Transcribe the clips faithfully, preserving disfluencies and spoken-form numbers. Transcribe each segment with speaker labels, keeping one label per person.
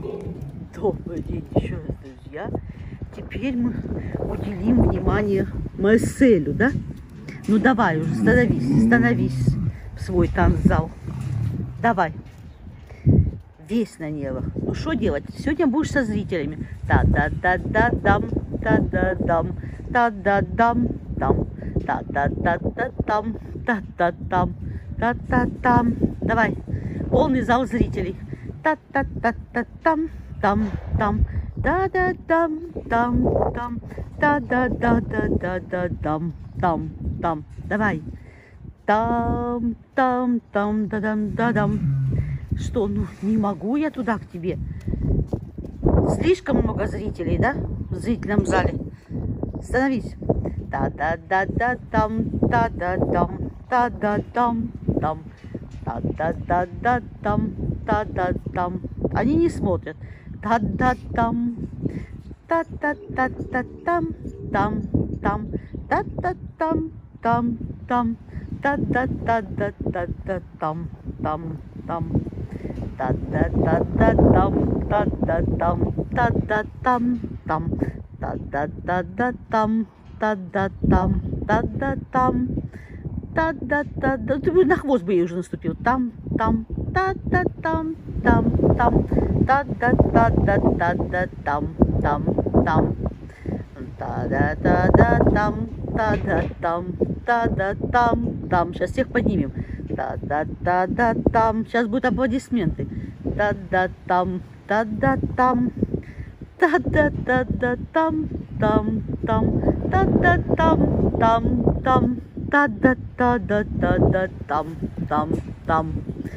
Speaker 1: Добрый день еще раз, друзья. Теперь мы уделим внимание Марселю, да? Ну давай уже, становись, становись в свой танцзал. Давай. Весь на нервах. Ну что делать? Сегодня будешь со зрителями. Та-да-да-да-дам, та-да-дам, та-да-дам, там, та-да-да-да-дам, та-да-дам, та-да-дам. Давай. Полный зал зрителей. Та-та-та-та-там, там, там, да-да-дам, там, там, та-да-да-да-да-да-дам, там, там. Давай. Там, там, там, да-дам, да-дам. Что, ну не могу я туда к тебе. Слишком много зрителей, да? В зрительном зале. Становись. Та-да-да-да-дам, та-да-дам, та-да-дам, дам, та-да-да-да-дам, та-да-дам. Они не смотрят. Та-да-дам, та-та-та-та-там, там, там, та-та-там, там, там, та-да-да-да-да-да-там, там, там. Та-да-да-да-дам, та-да-дам, та-да-там, там, та-да-да-да-там, та-да-там, та-да-там, та-да-да-да. Ты бы на хвост бы ей уже наступил. Там, там, та-да-там, там, там, та-да-да-да-да-да-там, там, там, та-да-да-да-там, та-да-там, та-да-там, там. Сейчас всех поднимем. Та-да-да-да-там. Сейчас будут аплодисменты. Та-да-там, та-да-там, та-да-да-да-там, там, там, та-да-там, там, там, та-да-да-да-да-да-там, там, там,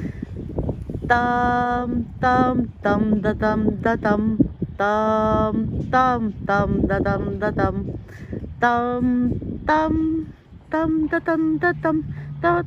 Speaker 1: там, там, там, да-там, да-там, там, там, там, да-там, да-там, там, там, там, да-там, да-там, та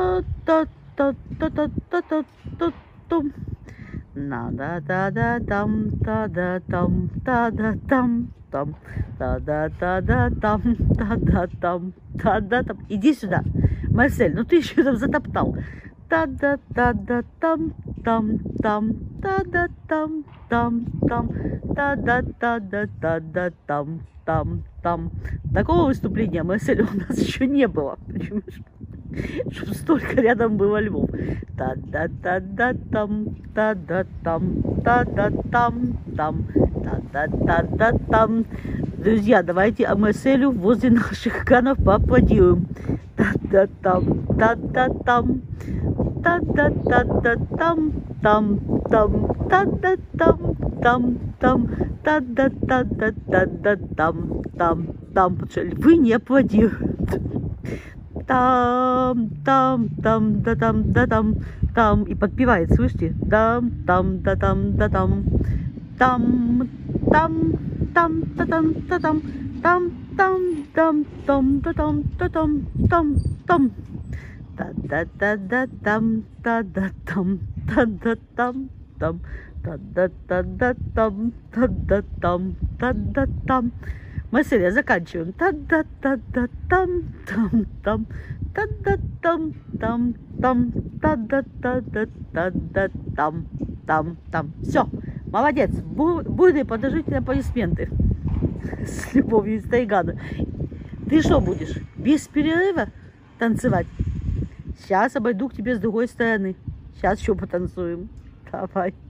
Speaker 1: та-та-та-та-та-та-та-та-там. На-да-да-да-дам, та-да-там, та-да-там, там, та-да-да-да-там, та-да-там, та-да-там. Иди сюда, Марсель, ну ты еще там затоптал. Та-да-да-да-там, там, там, та-да-там, там, там, та-да-да-да-да-да-там, там, там. Такого выступления, Марсель, у нас еще не было. Почему? Чтобы столько рядом было львов. Та-да-да-да-там, та-да-там, та-да-там, там, та-да-да-да-там. Друзья, давайте о Марселю возле наших экранов поаплодируем. Та-да-там, та-да-там, та-да-да-да-там, там, там, та-да-там, там, там, та-да-да-да-да-да-там, там, там. Потому что львы не аплодируют. Там, там, там, да там, да там, там. И подпевает, слышите? Там, там, да там, да там, там, там, там, да там, да там, там, там, там, там, да там, да там, там, там. Та-да-да-да-там, та-да-там, та-да-там, там, та-да-да-да-там, та-да-там, та-да-там. Марсель, заканчиваем. Та-да-да-да-там, там, там, та-да-там, там, там, та-да-да-да-да-да-там, там, там. Все, молодец. Буйные продолжительные аплодисменты с любовью из Тайгана. Ты что будешь, без перерыва танцевать? Сейчас обойду к тебе с другой стороны. Сейчас еще потанцуем. Давай.